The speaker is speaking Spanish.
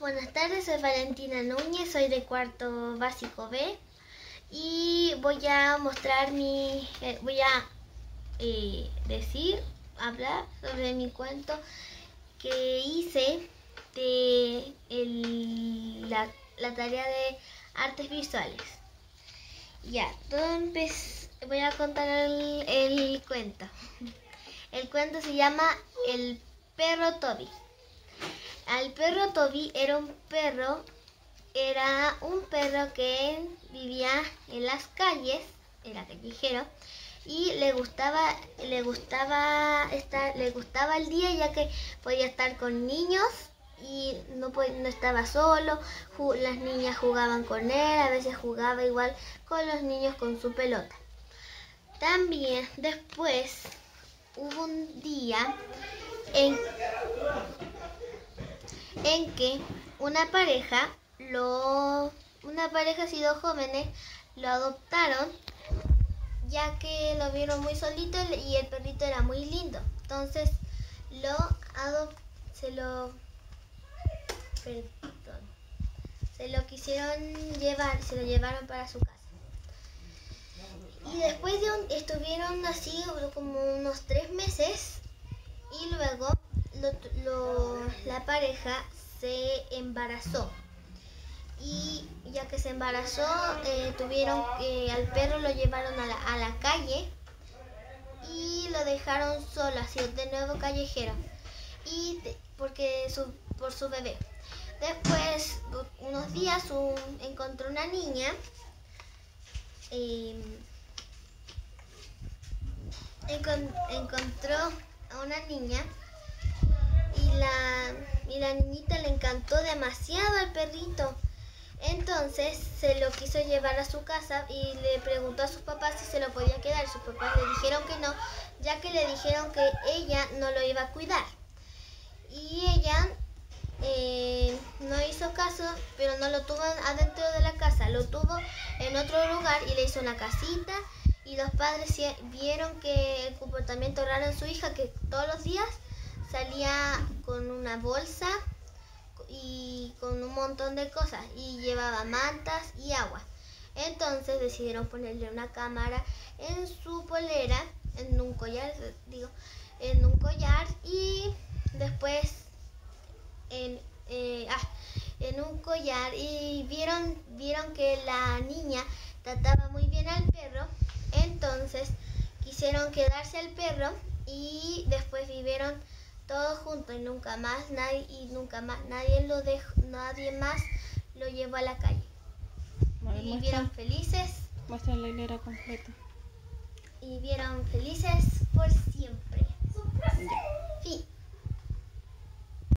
Buenas tardes, soy Valentina Núñez, soy de cuarto básico B y voy a mostrar hablar sobre mi cuento que hice de la tarea de artes visuales. Ya, voy a contar el cuento. El cuento se llama El perro Toby. Al perro Toby era un perro que vivía en las calles, era callejero, y le gustaba el día, ya que podía estar con niños y no estaba solo. Las niñas jugaban con él, a veces jugaba igual con los niños con su pelota. También después hubo un día en que una pareja y dos jóvenes lo adoptaron, ya que lo vieron muy solito y el perrito era muy lindo. Entonces se lo quisieron llevar, se lo llevaron para su casa. Y después estuvieron así como unos 3 meses y luego la pareja se embarazó. Y ya que se embarazó, al perro lo llevaron a la calle y lo dejaron solo, así de nuevo callejero, por su bebé. Después, unos días, encontró una niña. Encontró a una niña y la niñita le encantó demasiado al perrito. Entonces se lo quiso llevar a su casa y le preguntó a sus papás si se lo podía quedar. Sus papás le dijeron que no, ya que le dijeron que ella no lo iba a cuidar. Y ella no hizo caso, pero no lo tuvo adentro de la casa, lo tuvo en otro lugar y le hizo una casita. Y los padres vieron que el comportamiento raro en su hija, que todos los días salía con una bolsa y con un montón de cosas y llevaba mantas y agua. Entonces decidieron ponerle una cámara en su polera, en un collar y después en un collar, y vieron que la niña trataba muy bien al perro. Entonces quisieron quedarse al perro y después vivieron todos juntos y nunca más nadie más lo llevó a la calle. Y vivieron felices. Muestra la hilera completa. Y vivieron felices por siempre.